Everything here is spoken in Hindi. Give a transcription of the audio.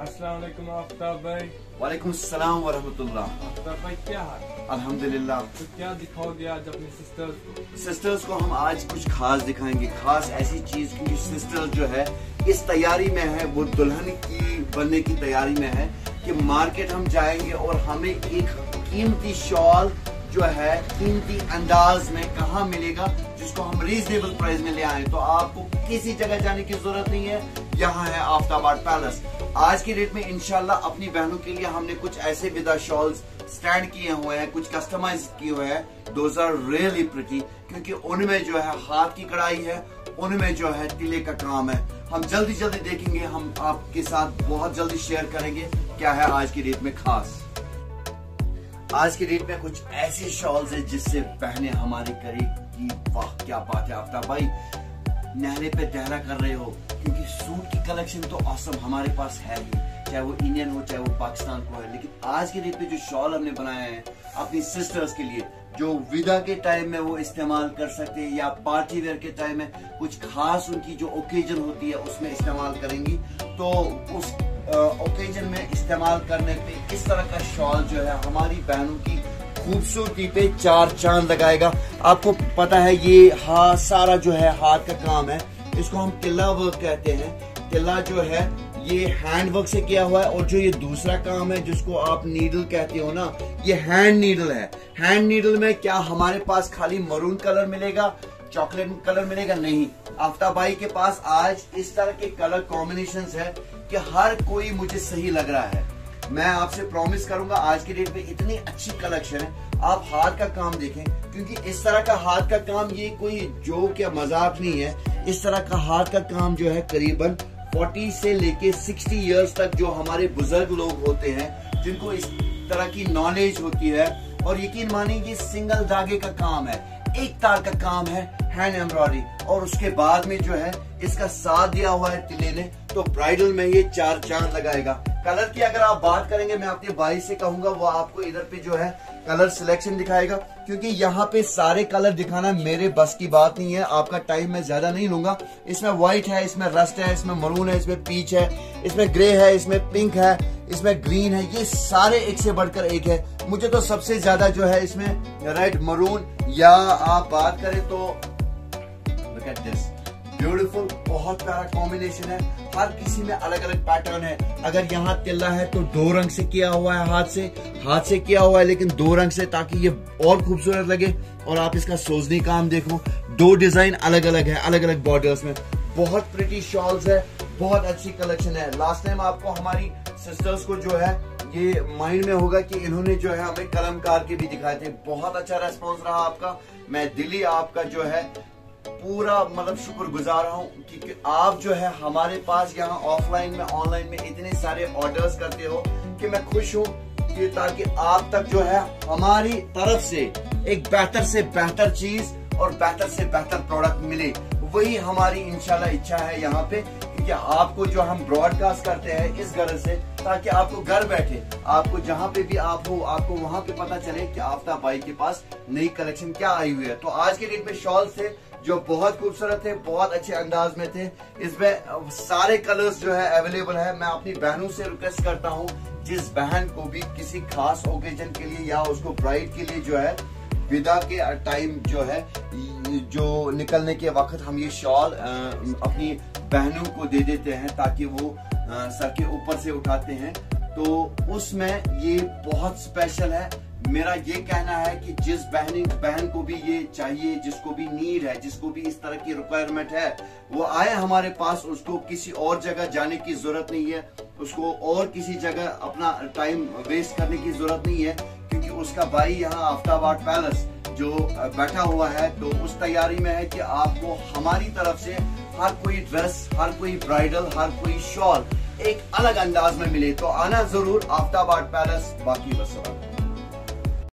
अस्सलाम वालेकुम आफ्ताब भाई। वालेकुम सलाम वरहमतुल्लाह। आफ्ताब भाई क्या हाल? अल्हम्दुलिल्लाह। तो क्या दिखाओगे आज अपनी सिस्टर्स को हम आज कुछ खास दिखाएंगे, खास ऐसी चीज क्योंकि सिस्टर्स जो है इस तैयारी में है, वो दुल्हन की बनने की तैयारी में है कि मार्केट हम जाएंगे और हमें एक कीमती शॉल जो है कीमती अंदाज में कहाँ मिलेगा जिसको हम रीजनेबल प्राइस में ले आए। तो आपको किसी जगह जाने की जरूरत नहीं है, यहाँ है आफ्ताबाद पैलेस। आज की डेट में इंशाल्लाह अपनी बहनों के लिए हमने कुछ ऐसे विदा शॉल्स स्टैंड किए हुए हैं, कुछ कस्टमाइज किए हुए हैं। दोज आर रियली प्रिटी क्योंकि उनमें जो है हाथ की कढ़ाई है, उनमें जो है तिले का काम है। हम जल्दी देखेंगे, हम आपके साथ बहुत जल्दी शेयर करेंगे क्या है आज की डेट में खास। आज की डेट में कुछ ऐसी शॉल्स है जिससे बहनें हमारी करेगी वाह क्या बात है। आफ्ताब भाई नहरे पे टहरा कर रहे हो क्योंकि सूट की कलेक्शन तो औसम हमारे पास है ही, चाहे वो इंडियन हो चाहे वो पाकिस्तान को है। लेकिन आज के डेट पे जो शॉल हमने बनाया है अपनी सिस्टर्स के लिए, जो विदा के टाइम में वो इस्तेमाल कर सकते हैं या पार्टी वेयर के टाइम में कुछ खास उनकी जो ओकेजन होती है उसमें इस्तेमाल करेंगी, तो उस ओकेजन में इस्तेमाल करने पे इस तरह का शॉल जो है हमारी बहनों की खूबसूरती पे चार चांद लगाएगा। आपको पता है ये सारा जो है हाथ का काम है, इसको हम तिल्ला वर्क कहते हैं। तिल्ला जो है ये हैंड वर्क से किया हुआ है और जो ये दूसरा काम है जिसको आप नीडल कहते हो ना, ये हैंड नीडल है। हैंड नीडल में क्या हमारे पास खाली मरून कलर मिलेगा, चॉकलेट कलर मिलेगा? नहीं, आफ्ताब भाई के पास आज इस तरह के कलर कॉम्बिनेशंस है कि हर कोई मुझे सही लग रहा है। मैं आपसे प्रॉमिस करूंगा आज की डेट में इतनी अच्छी कलेक्शन है। आप हाथ का काम देखें क्योंकि इस तरह का हाथ का काम ये कोई जोक या मजाक नहीं है। इस तरह का हाथ का काम जो है करीबन 40 से लेके 60 इयर्स तक जो हमारे बुजुर्ग लोग होते हैं जिनको इस तरह की नॉलेज होती है, और यकीन मानिए ये सिंगल धागे का काम है, एक तार का काम है, हैंड एम्ब्रॉयडरी, और उसके बाद में जो है इसका साथ दिया हुआ है तिले ने, तो ब्राइडल में ये चार चांद लगाएगा। कलर की अगर आप बात करेंगे मैं अपने भाई से कहूंगा वो आपको इधर पे जो है कलर सिलेक्शन दिखाएगा क्योंकि यहाँ पे सारे कलर दिखाना मेरे बस की बात नहीं है। आपका टाइम मैं ज्यादा नहीं लूंगा। इसमें व्हाइट है, इसमें रस्ट है, इसमें मरून है, इसमें पीच है, इसमें ग्रे है, इसमें पिंक है, इसमें ग्रीन है, ये सारे एक से बढ़कर एक है। मुझे तो सबसे ज्यादा जो है इसमें रेड मरून, या आप बात करें तो लुक एट दिस ब्यूटीफुल, बहुत प्यारा कॉम्बिनेशन है। हर किसी में अलग अलग पैटर्न है। अगर यहाँ तिल्ला है तो 2 रंग से किया हुआ है, हाथ से किया हुआ है लेकिन 2 रंग से, ताकि ये और खूबसूरत लगे। और आप इसका सोजनी काम देखो, 2 डिजाइन अलग अलग है, अलग अलग बॉर्डर्स में। बहुत प्रिटी शॉल्स है, बहुत अच्छी कलेक्शन है। लास्ट टाइम आपको हमारी सिस्टर्स को जो है ये माइंड में होगा कि इन्होंने जो है हमें कलमकार के भी दिखाए थे। बहुत अच्छा रेस्पॉन्स रहा आपका। मैं दिली आपका जो है पूरा मतलब शुक्रगुजार हूँ क्योंकि आप जो है हमारे पास यहाँ ऑफलाइन में ऑनलाइन में इतने सारे ऑर्डर्स करते हो कि मैं खुश हूँ कि ताकि आप तक जो है हमारी तरफ से एक बेहतर से बेहतर चीज और बेहतर से बेहतर प्रोडक्ट मिले। वही हमारी इंशाल्लाह इच्छा है यहाँ पे, क्योंकि आपको जो हम ब्रॉडकास्ट करते हैं इस गर्ज से ताकि आपको घर बैठे, आपको जहाँ पे भी आप हो, आपको वहाँ पे पता चले कि आफ्ताब भाई के पास नई कलेक्शन क्या आई हुई है। तो आज के डेट में शॉल थे जो बहुत खूबसूरत थे, बहुत अच्छे अंदाज में थे। इसमें सारे कलर्स जो है अवेलेबल है। मैं अपनी बहनों से रिक्वेस्ट करता हूँ जिस बहन को भी किसी खास ओकेजन के लिए या उसको ब्राइड के लिए जो है विदा के टाइम जो है जो निकलने के वक्त हम ये शॉल अपनी बहनों को दे देते हैं ताकि वो सर के ऊपर से उठाते हैं, तो उसमें ये बहुत स्पेशल है। मेरा ये कहना है कि जिस बहन को भी ये चाहिए, जिसको भी नीड है, जिसको भी इस तरह की रिक्वायरमेंट है, वो आए हमारे पास। उसको किसी और जगह जाने की जरूरत नहीं है, उसको और किसी जगह अपना टाइम वेस्ट करने की जरूरत नहीं है क्योंकि उसका भाई यहाँ आफ्ताबाद पैलेस जो बैठा हुआ है तो उस तैयारी में है कि आपको हमारी तरफ से हर कोई ड्रेस, हर कोई ब्राइडल, हर कोई शॉल एक अलग अंदाज में मिले। तो आना जरूर आफ्ताबाद पैलेस। बाकी बस